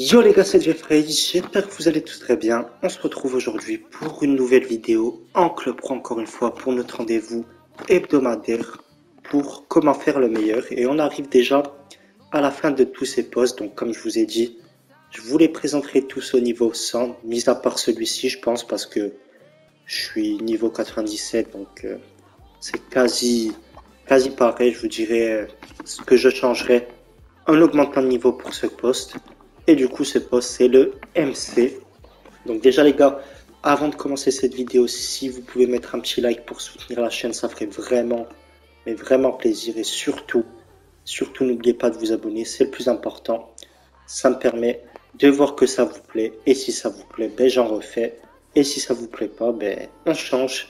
Yo les gars, c'est Jeffrey, j'espère que vous allez tous très bien. On se retrouve aujourd'hui pour une nouvelle vidéo en Club Pro encore une fois pour notre rendez-vous hebdomadaire pour comment faire le meilleur. Et on arrive déjà à la fin de tous ces posts, donc comme je vous ai dit, je vous les présenterai tous au niveau 100, mis à part celui-ci je pense parce que je suis niveau 97 donc c'est quasi pareil. Je vous dirai ce que je changerai en augmentant le niveau pour ce poste. Et du coup, ce poste, c'est le MC. Donc déjà les gars, avant de commencer cette vidéo, si vous pouvez mettre un petit like pour soutenir la chaîne, ça ferait vraiment, mais vraiment plaisir. Et surtout, n'oubliez pas de vous abonner, c'est le plus important. Ça me permet de voir que ça vous plaît. Et si ça vous plaît, ben j'en refais. Et si ça vous plaît pas, ben on change.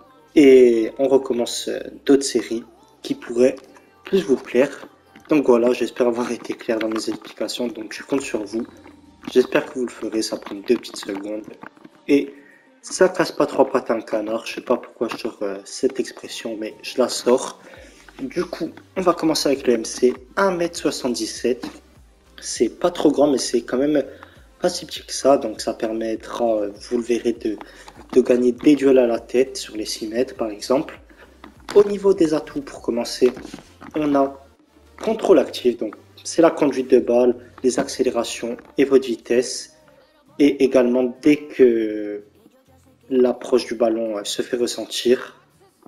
Et on recommence d'autres séries qui pourraient plus vous plaire. Donc voilà, j'espère avoir été clair dans mes explications, donc je compte sur vous. J'espère que vous le ferez, ça prend 2 petites secondes. Et ça casse pas trois pattes à un canard, je sais pas pourquoi je sors cette expression, mais je la sors. Du coup, on va commencer avec le MC, 1m77. C'est pas trop grand, mais c'est quand même pas si petit que ça, donc ça permettra, vous le verrez, de gagner des duels à la tête sur les 6 mètres par exemple. Au niveau des atouts, pour commencer, on a contrôle actif, donc c'est la conduite de balle, les accélérations et votre vitesse. Et également, dès que l'approche du ballon se fait ressentir,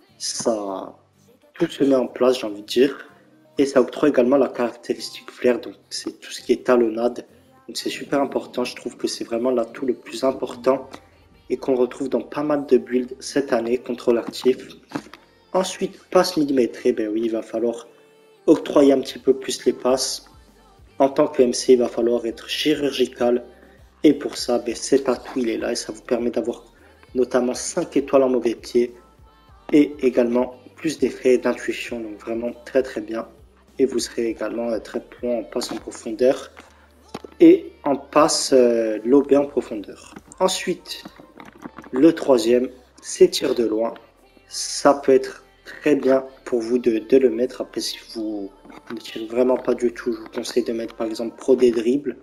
ça tout se met en place, j'ai envie de dire. Et ça octroie également la caractéristique flair, donc c'est tout ce qui est talonnade. Donc c'est super important, je trouve que c'est vraiment l'atout le plus important et qu'on retrouve dans pas mal de builds cette année, contrôle actif. Ensuite, passe millimétrée, ben oui, il va falloir octroyer un petit peu plus les passes. En tant que MC, il va falloir être chirurgical. Et pour ça, ben, cet atout, il est là et ça vous permet d'avoir notamment 5 étoiles en mauvais pied et également plus d'effets d'intuition. Donc vraiment très très bien. Et vous serez également très bon en passe en profondeur et en passe lobé en profondeur. Ensuite, le troisième, c'est tir de loin. Ça peut être très bien pour vous de le mettre. Après, si vous ne tirez vraiment pas du tout, je vous conseille de mettre par exemple Pro des dribbles.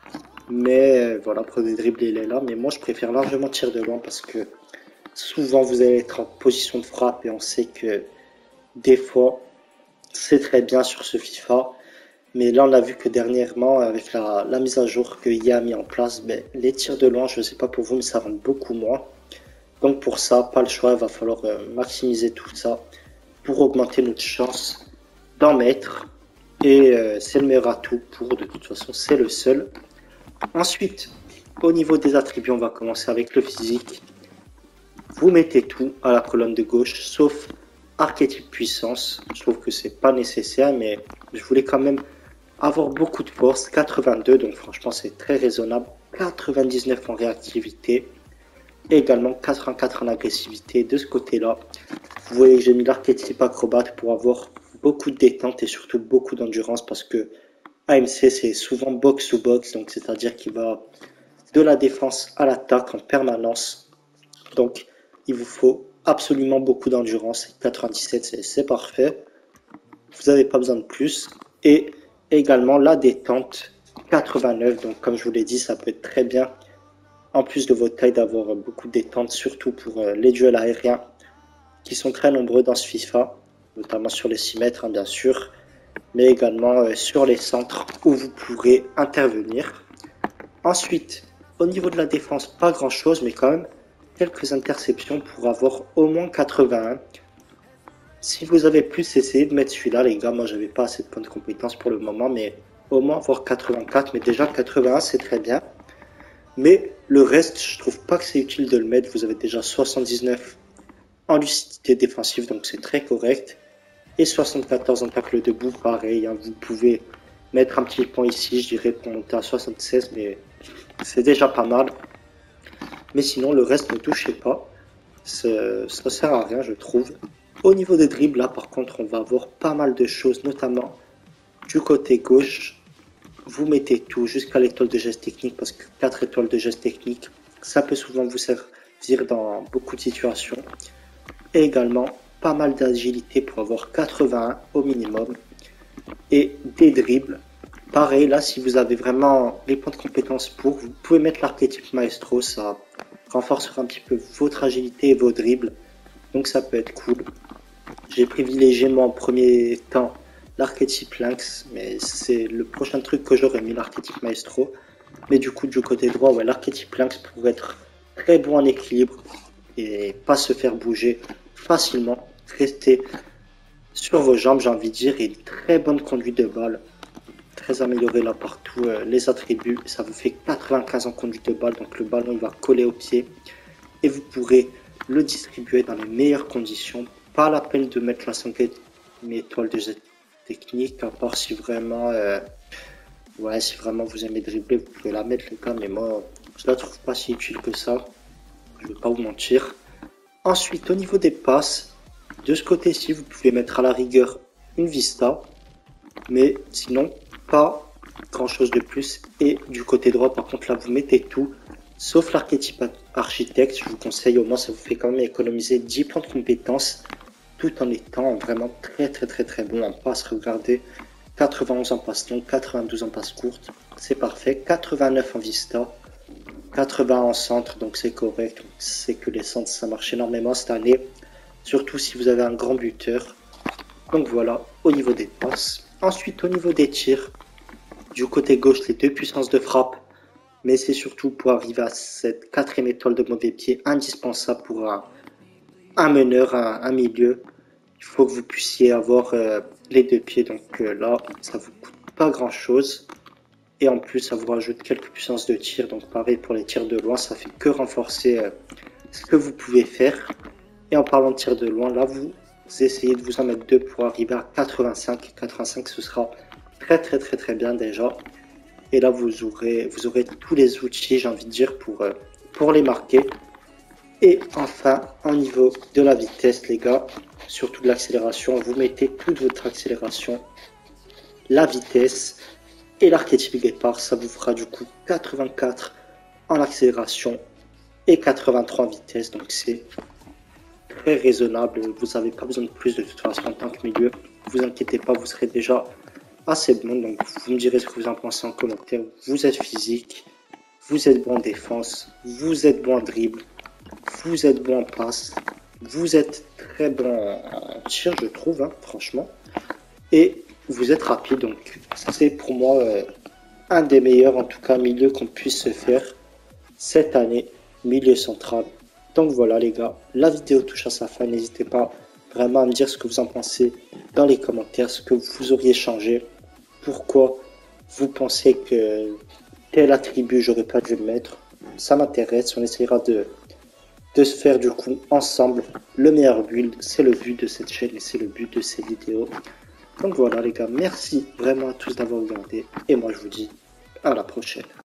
Mais voilà, Pro des dribbles, il est là. Mais moi, je préfère largement tir de loin parce que souvent, vous allez être en position de frappe et on sait que des fois, c'est très bien sur ce FIFA. Mais là, on a vu que dernièrement, avec la mise à jour que IA a mis en place, ben, les tirs de loin, je ne sais pas pour vous, mais ça rentre beaucoup moins. Donc pour ça, pas le choix, il va falloir maximiser tout ça pour augmenter notre chance d'en mettre. Et c'est le meilleur atout pour, de toute façon, c'est le seul. Ensuite, au niveau des attributs, on va commencer avec le physique. Vous mettez tout à la colonne de gauche, sauf archétype puissance. Je trouve que c'est pas nécessaire, mais je voulais quand même avoir beaucoup de force. 82, donc franchement, c'est très raisonnable. 99 en réactivité. Et également 84 en agressivité de ce côté-là. Vous voyez que j'ai mis l'archétype acrobate pour avoir beaucoup de détente et surtout beaucoup d'endurance parce que AMC c'est souvent box to box, donc c'est-à-dire qu'il va de la défense à l'attaque en permanence. Donc il vous faut absolument beaucoup d'endurance. 97 c'est parfait. Vous n'avez pas besoin de plus. Et également la détente 89, donc comme je vous l'ai dit, ça peut être très bien en plus de votre taille d'avoir beaucoup de détente, surtout pour les duels aériens qui sont très nombreux dans ce FIFA, notamment sur les 6 mètres bien sûr, mais également sur les centres où vous pourrez intervenir. Ensuite, au niveau de la défense, pas grand chose, mais quand même quelques interceptions pour avoir au moins 81. Si vous avez plus, essayez de mettre celui-là les gars, moi j'avais pas assez de points de compétence pour le moment, mais au moins avoir 84, mais déjà 81 c'est très bien. Mais le reste, je trouve pas que c'est utile de le mettre. Vous avez déjà 79 en lucidité défensive, donc c'est très correct. Et 74 en tacle debout, pareil. Hein, vous pouvez mettre un petit point ici, je dirais pour monter à 76, mais c'est déjà pas mal. Mais sinon, le reste ne touchez pas. Ça sert à rien, je trouve. Au niveau des dribbles, là, par contre, on va avoir pas mal de choses, notamment du côté gauche. Vous mettez tout jusqu'à l'étoile de geste technique parce que 4 étoiles de geste technique, ça peut souvent vous servir dans beaucoup de situations. Et également pas mal d'agilité pour avoir 81 au minimum. Et des dribbles Pareil, là, si vous avez vraiment les points de compétence pour, vous pouvez mettre l'archétype Maestro, ça renforcera un petit peu votre agilité et vos dribbles, donc ça peut être cool. J'ai privilégié moi en premier temps l'archétype Lynx, mais c'est le prochain truc que j'aurais mis, l'archétype Maestro. Mais du coup, du côté droit, ouais, l'archétype Lynx pourrait être très bon en équilibre et pas se faire bouger facilement, rester sur vos jambes, j'ai envie de dire, et une très bonne conduite de balle. Très amélioré là partout les attributs, ça vous fait 95 en conduite de balle, donc le ballon il va coller au pied et vous pourrez le distribuer dans les meilleures conditions. Pas la peine de mettre la 5e étoile de cette technique, à part si vraiment ouais, si vraiment vous aimez dribbler, vous pouvez la mettre les gars, mais moi je la trouve pas si utile que ça, je vais pas vous mentir. Ensuite, au niveau des passes, de ce côté-ci, vous pouvez mettre à la rigueur une vista, mais sinon pas grand chose de plus. Et du côté droit, par contre, là vous mettez tout, sauf l'archétype architecte. Je vous conseille, au moins ça vous fait quand même économiser 10 points de compétences, tout en étant vraiment très bon en passe. Regardez, 91 en passe longue, 92 en passe courte, c'est parfait. 89 en vista, 80 en centre, donc c'est correct. C'est que les centres ça marche énormément cette année, surtout si vous avez un grand buteur. Donc voilà, au niveau des passes. Ensuite, au niveau des tirs, du côté gauche, les 2 puissances de frappe, mais c'est surtout pour arriver à cette 4e étoile de mauvais pied, indispensable pour un meneur, un milieu. Il faut que vous puissiez avoir les 2 pieds, donc là, ça vous coûte pas grand chose. Et en plus, ça vous rajoute quelques puissances de tir, donc pareil pour les tirs de loin, ça fait que renforcer ce que vous pouvez faire. Et en parlant de tir de loin, là, vous essayez de vous en mettre 2 pour arriver à 85. 85, ce sera très bien déjà. Et là, vous aurez tous les outils, j'ai envie de dire, pour les marquer. Et enfin, au niveau de la vitesse, les gars, surtout de l'accélération, vous mettez toute votre accélération, la vitesse et l'archétype guépard. Ça vous fera du coup 84 en accélération et 83 en vitesse. Donc c'est très raisonnable, vous n'avez pas besoin de plus de toute façon en tant que milieu. Ne vous inquiétez pas, vous serez déjà assez bon. Donc vous me direz ce que vous en pensez en commentaire. Vous êtes physique, vous êtes bon en défense, vous êtes bon en dribble, vous êtes bon en passe, vous êtes très bon en tir, je trouve, hein, franchement. Et vous êtes rapide, donc c'est pour moi un des meilleurs, en tout cas, milieux qu'on puisse se faire cette année, milieu central. Donc voilà les gars, la vidéo touche à sa fin, n'hésitez pas vraiment à me dire ce que vous en pensez dans les commentaires, ce que vous auriez changé, pourquoi vous pensez que tel attribut j'aurais pas dû le mettre. Ça m'intéresse, on essaiera de se faire du coup ensemble le meilleur build. C'est le but de cette chaîne et c'est le but de ces vidéos. Donc voilà les gars, merci vraiment à tous d'avoir regardé et moi je vous dis à la prochaine.